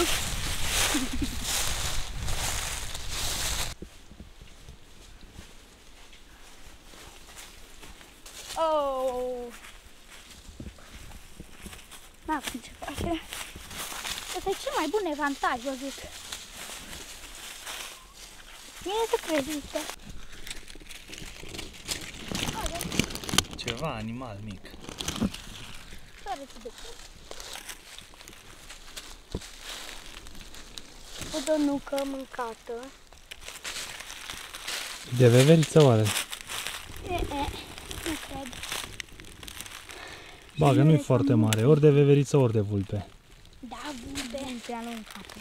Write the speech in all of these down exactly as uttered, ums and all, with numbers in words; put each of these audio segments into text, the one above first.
Oh! N-am ce face. Ăsta e cel mai bun evantaj, vă zic. Bine să crezi, uite. Ceva animal mic. Care să de o donucă mâncată. De veveriță oare? E, e, nu cred. Bagă, nu-i foarte mare, ori de veveriță, ori de vulpe. Da, vulpe. Vulpe aluncate.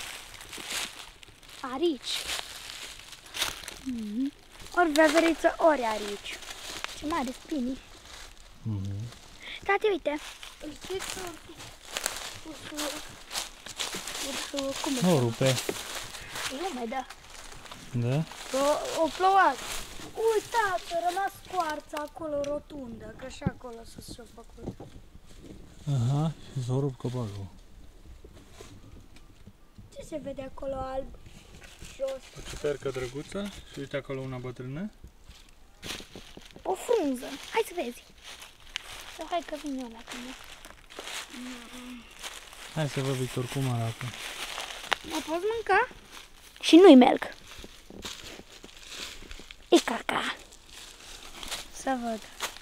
Arici. Mm-hmm. Ori veveriță, ori arici. Ce mare spini. Mm-hmm. Tati, uite. Ursul, ursul, ursul, cum e? O rupe. E umedă. Da? O, o plouat. Uitați, a rămas scoarța acolo rotundă, că și acolo sus și-a făcut. Aha, și s-a rupt copacul. Ce se vede acolo alb? Jos. O ciupercă drăguță și uite acolo una bătrână. O frunză. Hai să vezi. Sau hai că vin eu la tine. Hai să văd, Victor, cum arată. O poți mânca? Și nu-i melc. E caca. Să văd.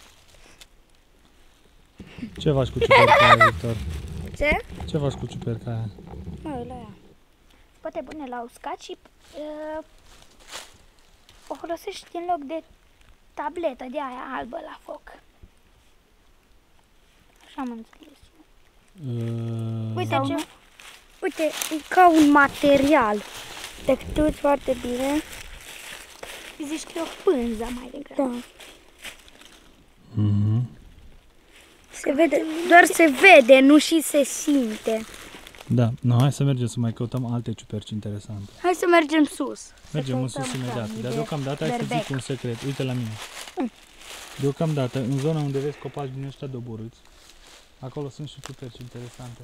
Ce faci cu ciuperca aia, Victor? Ce? Ce faci cu ciuperca aia? Mă, la ea. Poate pune la uscat și uh, o folosești în loc de tabletă de aia albă la foc. Așa am înțeles. Uh... Uite ce... Uite, e ca un material. Texturi foarte bine. Zici că e o pânză mai degrabă. Da. Mm-hmm. Se vede, doar se vede, nu și se simte. Da, no, hai să mergem să mai căutăm alte ciuperci interesante. Hai să mergem sus. Mergem în sus imediat. Dar deocamdată hai să zic un secret. Uite la mine. Deocamdată, în zona unde vezi copaci din ăștia doborâți, acolo sunt și ciuperci interesante.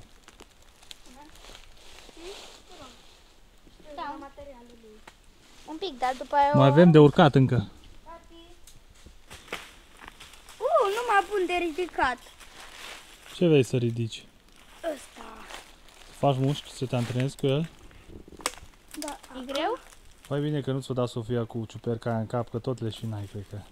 Da, materialul lui. Un pic, dar după aia... Mai avem de urcat încă. Uh, numai bun de ridicat. Ce vrei să ridici? Ăsta. Faci mușchi să te antrenezi cu el? Da. E greu? Mai bine că nu ți-o da Sofia cu ciuperca aia în cap, că tot le și n-ai, cred că.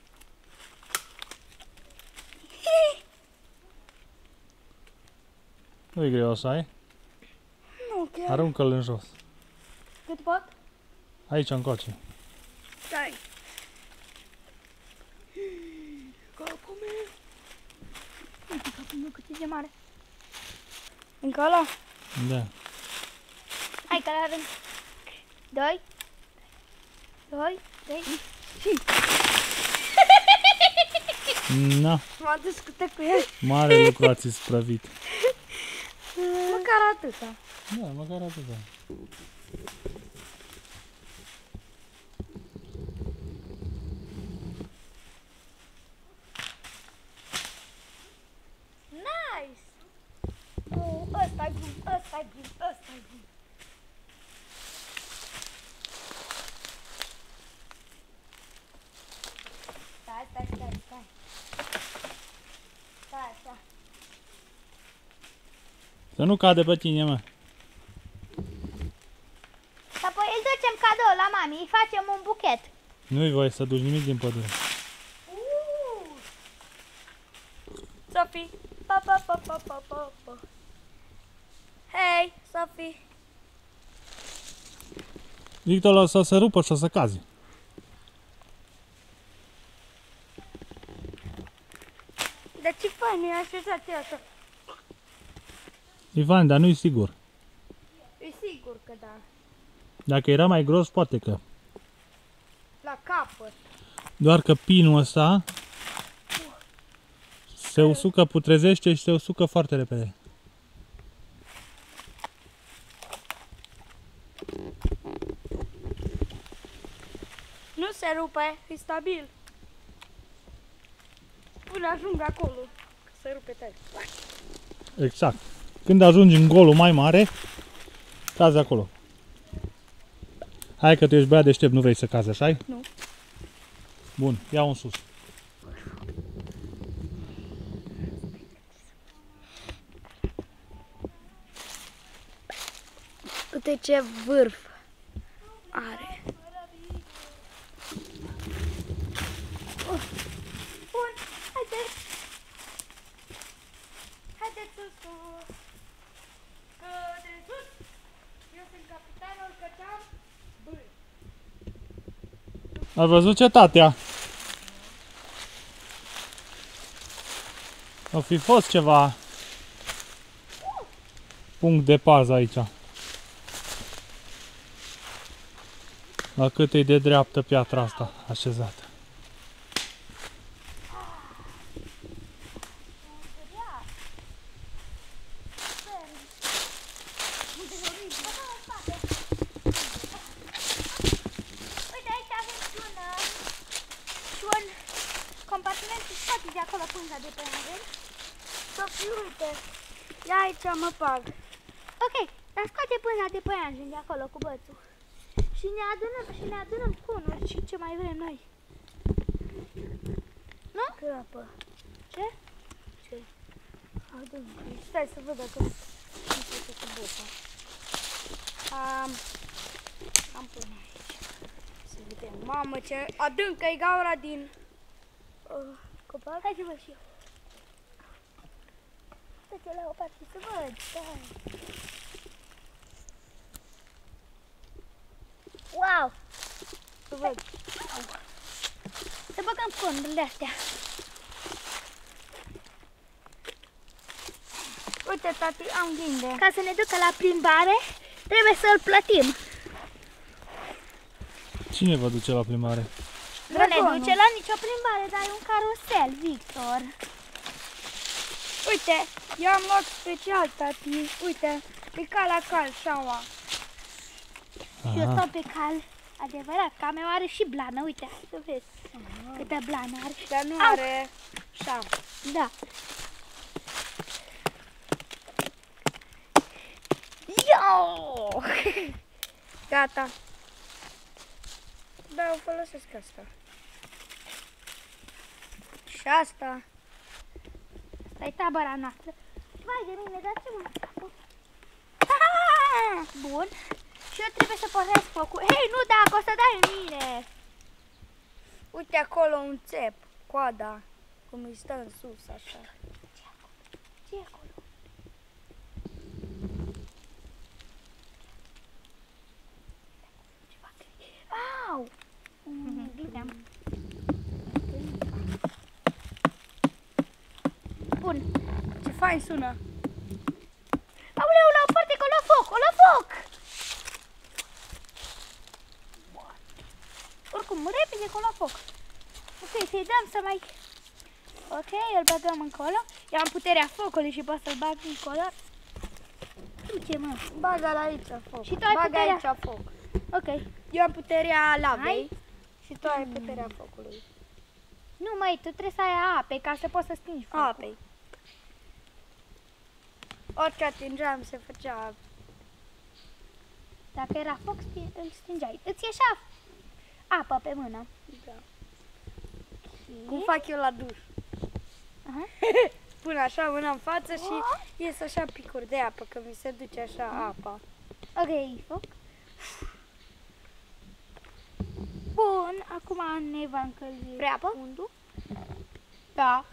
Nu e greu așa, ai? Nu, chiar. Aruncă-l în jos. Cât pot? Aici, încoace. Stai. Capul meu. Uite capul meu cât e de mare. Încă ăla? Da. Hai că l-avem. Doi. Doi. Trei. Și. Na, M-am discutat cu el. mare lucru ați isprăvit. Măcar atâta. Da, măcar atâta. Nice! Oh, ăsta-i bun, ăsta-i bun, ăsta-i bun. Stai, stai, stai, stai. Stai, așa. Să nu cade pe tine, mă. Și apoi îl ducem cadou la mami, îi facem un buchet. Nu-i voie să duci nimic din pădure. Uh! Sophie, pa, pa, pa, pa, pa, pa, pa. Hei, Sophie. Victor, lasă să se rupă și o să cazi. Dar ce fain e așezat așa? Ivan, dar nu-i sigur. E sigur că da. Dacă era mai gros, poate că. La capăt. Doar că pinul ăsta se usucă, putrezește și se usucă foarte repede. Nu se rupe, e stabil. Până ajung acolo, că se rupe tare. Exact. Când ajungi în golul mai mare, Cazi acolo. Hai că tu ești băiat deștept, nu vrei să cazi, așa-i? Nu. Bun, ia-o în sus. Uite ce vârf are. Bun, haide. Haideți sus, sus. Către sus. Eu sunt capitanul Căceam. Bâi. Ai văzut cetatea? O fi fost ceva punct de pază aici. La cât e de dreaptă piatra asta așezată. Uite, aici avem și un, și un compartiment și scoate de acolo pânza de pe angel. Sofie, uite, ia aici mă pag. Ok, dar scoate pânza de pe angel de acolo cu bățul. Și ne adunăm, și ne adunăm conuri și ce mai vrem noi. Nu? Crapă. Ce? Ce? Adună. Stai să văd dacă nu se cu băța. Am, am până aici. Să vedem. Mamă, ce adâncă e gaura din uh, copac. Hai să văd și eu. Stai-te la o parte să văd. Stai. Wow! Să văd. Să băgăm conurile astea. Uite, tati, am ghinde. Ca să ne ducă la plimbare, trebuie să-l plătim. Cine vă duce la plimbare? Nu ne duce la nicio plimbare, dar e un carusel, Victor. Uite, eu am luat special, tati. Uite, pe cal la cal, șaua. Și eu stau pe cal, adevărat, ca meu are și blană, uite, să vezi. Aha. Câtă blană are. Dar nu Au. are șaua. Da. Yo! Gata. Da, o folosesc asta. Și asta. Asta e tabăra noastră. Vai de mine, dar ce mă... Bun. Și eu trebuie să pornesc focul. Hei, nu dacă o să dai în mine. Uite acolo un țep, coada, cum îi stă în sus, așa. Ce e acolo? Ce e acolo? Au! Mm-hmm. Bun. Ce fain sună. Aoleu, la o parte că o lua foc, o lua foc! Oricum, repede că o lua foc. Ok, să-i dăm să mai... Ok, îl băgăm încolo. Eu am puterea focului și pot să-l bag încolo. Ce mă? Bagă-l aici foc. Și tu ai Bagă puterea... aici foc. Ok. Eu am puterea lavei. Ai? Și tu ai puterea focului. Nu, măi, tu trebuie să ai ape ca să poți să stingi focul. Apei. Orice atingeam se făcea... Dacă era foc, îl stingeai. Îți ieșea apă pe mână. Da. Okay. Cum fac eu la duș. Aha. Pun așa mâna în față oh. și ies așa picuri de apă, că mi se duce așa mm. apa. Ok, foc. Bun, acum ne va încălzi Prea apă? Fundul. Da.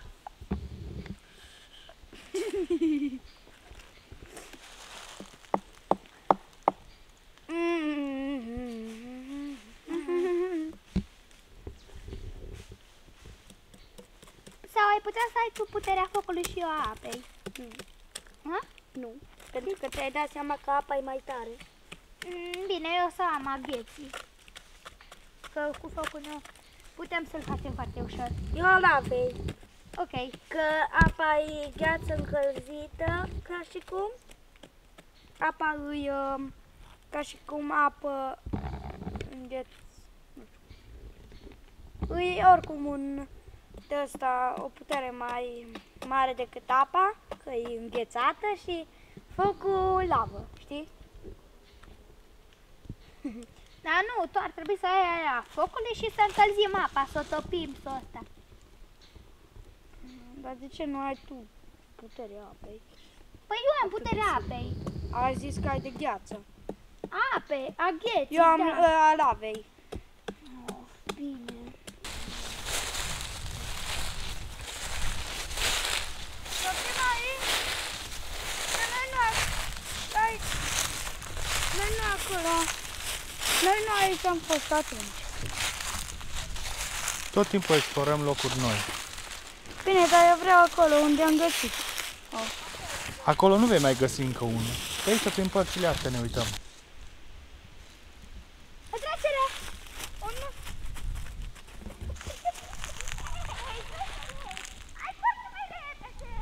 Sau ai putea să ai tu puterea focului și eu a apei? Nu. Ha? Nu. Pentru că ți-ai dat seama că apa e mai tare. Mm, bine, eu o să am a gheții. Că cu focul meu putem să-l facem foarte ușor. Eu al apei. Ok. Că apa e gheață încălzită, ca și cum. Apa îi, uh, ca și cum apă îngheț. E oricum un de asta o putere mai mare decât apa, că e înghețată și focul lavă, știi? Dar nu, tu ar trebui să ai aia focului și să încălzim apa, să o topim, să asta. Dar de ce nu ai tu puterea apei? Păi eu am puterea apei. Ai zis că ai de gheață. Ape, a gheții, Eu am da. uh, al avei. Oh, bine. Topim aici? Că noi nu aici. Noi nu acolo. Noi nu aici am fost atunci. Tot timpul explorăm locuri noi. Bine, dar eu vreau acolo unde am găsit. Oh. Acolo nu vei mai găsi încă unul. Pe aici, prin părțile astea ne uităm. O trecere! Unde? Hai foarte mai repede!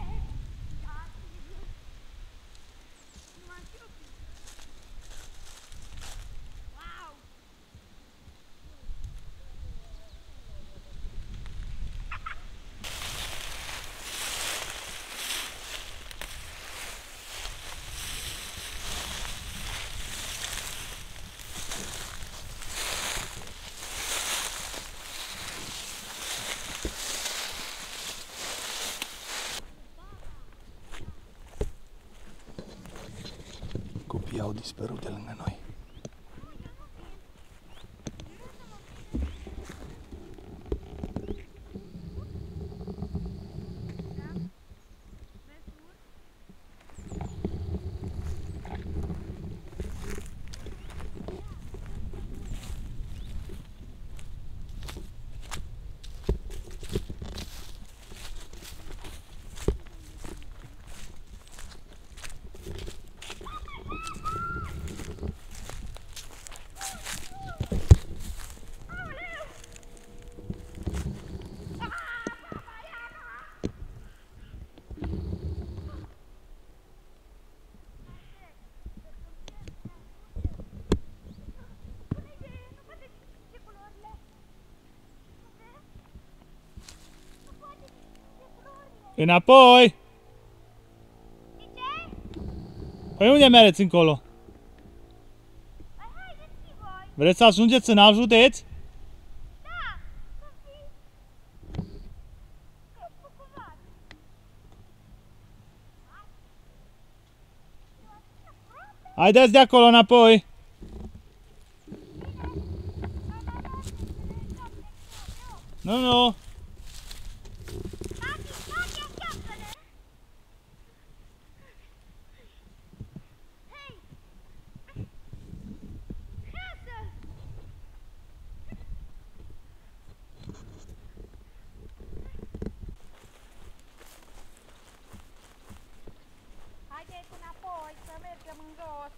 Wow! Copiii au dispărut de lângă noi. Înapoi! Păi unde mergeți încolo? Vreți să ajungeți în alt județ? Haideți de acolo înapoi! Nu, nu! Haideți înapoi să mergem în jos.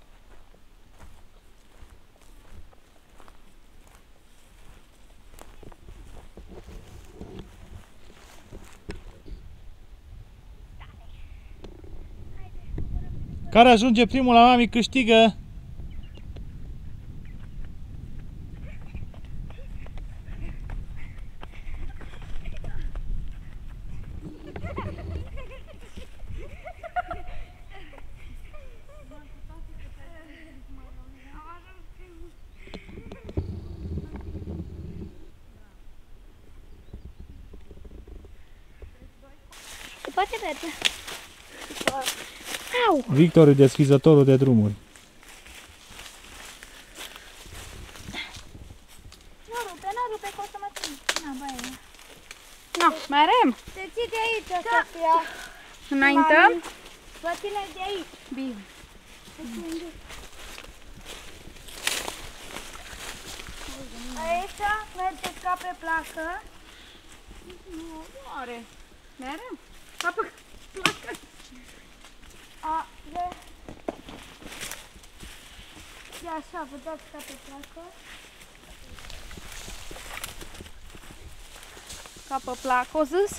Care ajunge primul la mami câștigă. Se poate merge. Au! Victor e deschizătorul de drumuri. Nu rupe, nu rupe, că o să mă țin. Na, băie. No, merem. Te ții de aici, Sofia. Înaintăm? Vă ține de aici. Bine. Aici mergeți ca pe placă. Nu, oare. Merem? Ca pe placă. A, de... E așa, vă dați ca pe placă. Ca pe placă, o zis?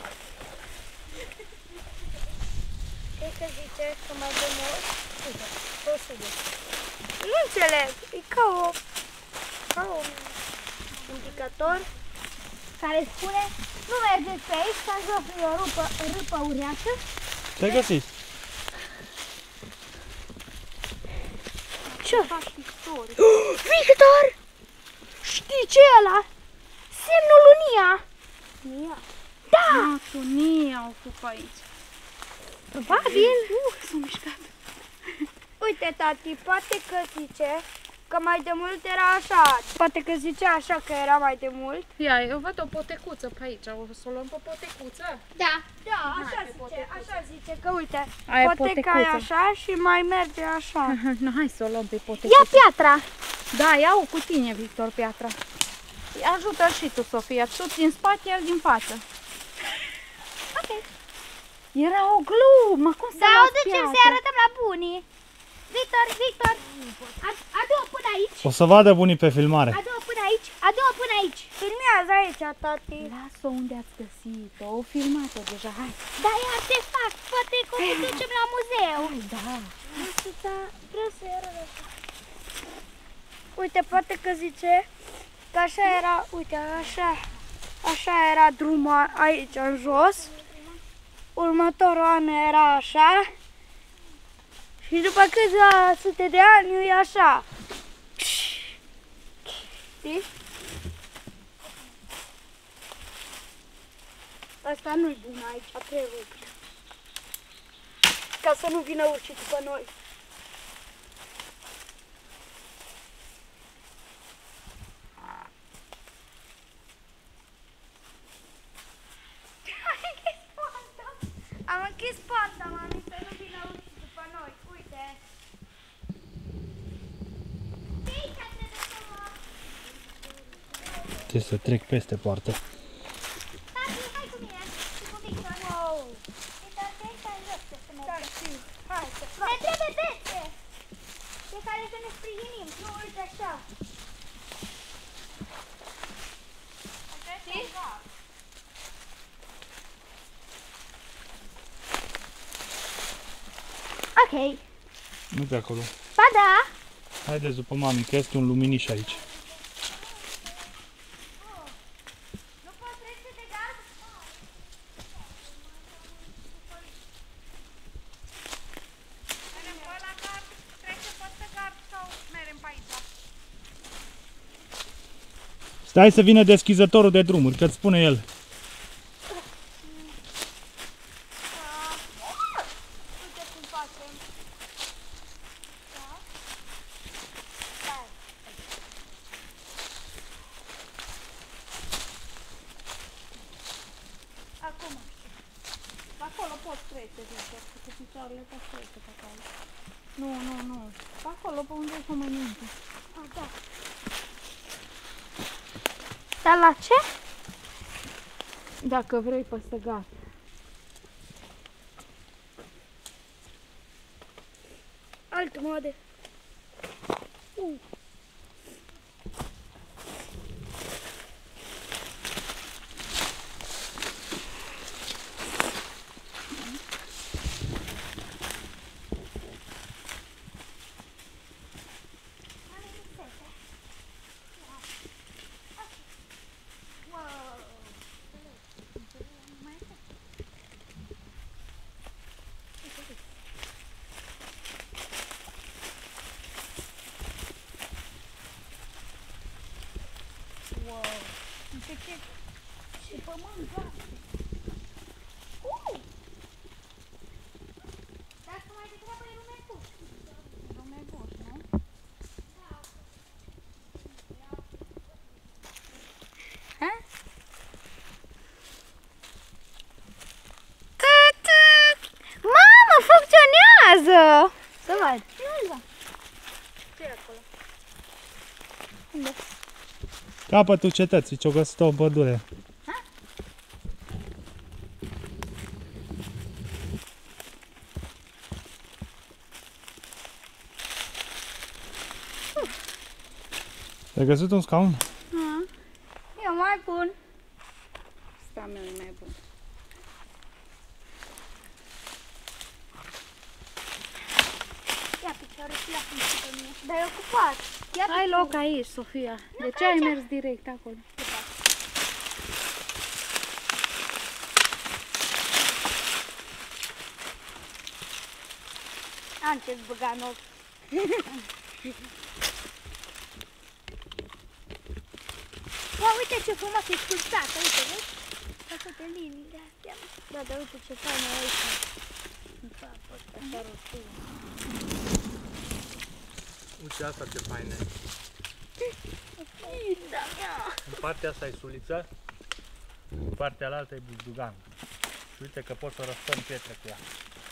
Ce să ziceți că mai de mult? Uite, o suge. Nu înțeleg, e ca o... ca un indicator care spune nu mergeți pe aici, ca jos e o râpă, râpă uriașă. Ce-ai găsit? Ce? Victor! Știi ce e ăla? Semnul lui Nia. Nia? Da! Nia au fost aici. Probabil. Uh, s-a mișcat. Uite, tati, poate că zice că mai de mult era așa. Poate că zice așa că era mai de mult. Ia, eu văd o potecuță pe aici. O să o luăm pe potecuță? Da, da, Hai, așa pe zice, potecuță. așa zice, că uite, Aia e poteca e potecuță. așa și mai merge așa. Aha, no, hai să o luăm pe potecuță. Ia piatra! Da, ia-o cu tine, Victor, piatra. Ajută și tu, Sofia. Tu din spate, el din față. Ok. Era o glumă. Cum să Da, o las ducem piatra? să-i arătăm la bunii. Victor, Victor, ad- adu-o până aici. O să vadă bunii pe filmare. Adu-o până aici, adu-o până aici. Filmează aici, tati. Lasă-o unde ați găsit-o. O filmat-o deja, hai. Da, e artefact, poate că o ducem la muzeu. Hai, da. Asta, da, vreau să-i arăt așa. Uite, poate că zice că așa era, uite, așa, așa era drumul aici în jos. Următorul an era așa. Și după câțiva sute de ani e așa. Știi? Asta nu-i bun aici, trebuie. Ca să nu vină urșii după noi. Am închis poarta, mami, să nu vină urșii după noi. Uite. Trebuie să trec peste poartă. Tati, hai cu mine. Și cu Victor. Wow. Victor, te aici în jos, să mergem. Da, știu. Hai, să Ne trebuie bețe. Pe care să ne sprijinim. Nu, uite așa. Știi? Ok. Nu pe acolo. Ba da. Haideți după mami, că este un luminiș aici. Nu poți trece de gard? mergem pe ăla gard, trece peste gard sau mergem pe aici? Stai să vină deschizătorul de drumuri, că-ți spune el. Uite cum facem. Da? Stai. Acum. Acolo poți trece, Victor, cu picioarele poți trece pe acolo. Nu, nu, nu. Pe acolo, pe unde e mai înainte. Ah, da. Dar la ce? Dacă vrei peste gard. Altă modă. Uh. Și pământ, da. Uh! Dacă mai degrabă e lume pus. Lume buș, nu? Ha? Mamă, funcționează! Să văd. Ce e acolo? Unde? Capătul cetății, ce-o găsit o pădure. Ai găsit un scaun? E mai bun. Sta meu e mai bun. Ia piciorul și lasă-mi și pe mine. Dar e ocupat. Ia Ai loc aici, Sofia. De ce ai mers direct acolo? Am ce-ți băga în ochi. Wow, uite ce frumos e sculptată, uite, vezi? Toate liniile astea. Da, dar uite ce fain e aici. În capul ăsta, așa roșie. Uite asta ce fain e. Da, mea. În partea asta e suliță, în partea alaltă e buzdugan. Și uite că poți să răstăm pietre cu ea.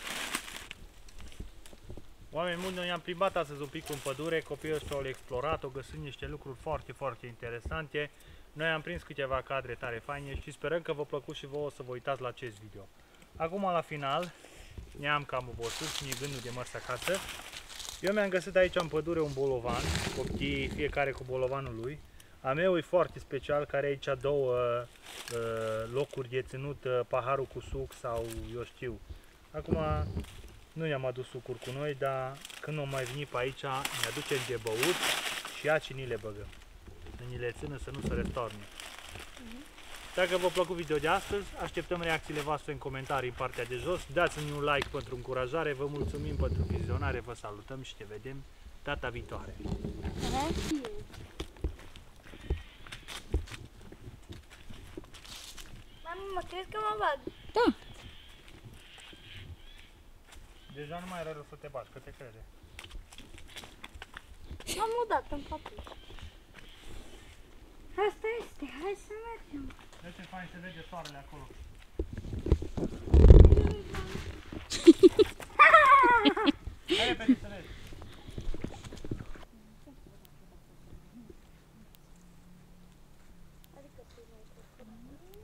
Oameni buni, noi am plimbat astăzi un pic în pădure, copiii ăștia au explorat, au găsit niște lucruri foarte, foarte interesante. Noi am prins câteva cadre tare faine și sperăm că v-a plăcut și vouă să vă uitați la acest video. Acum, la final, ne-am cam obosit și ne gândul de mers acasă. Eu mi-am găsit aici în pădure un bolovan, copii fiecare cu bolovanul lui. A meu e foarte special, care aici două uh, locuri de ținut uh, paharul cu suc sau eu știu. Acum nu i-am adus sucuri cu noi, dar când o mai veni pe aici ne aducem de băut și ia și ni le băgăm. Să ni le țină să nu se restorne. Dacă v-a plăcut video de astăzi, așteptăm reacțiile voastre în comentarii în partea de jos. Dați-mi un like pentru încurajare, vă mulțumim pentru vizionare, vă salutăm și te vedem data viitoare. Mama, crezi că mă bag? Da. Deja nu mai are rău să te bagi, că te crede. M-am mutat în papuc. Asta este, hai să mergem. Vezi ce fain se vede soarele acolo. Hai repede să vezi. Adică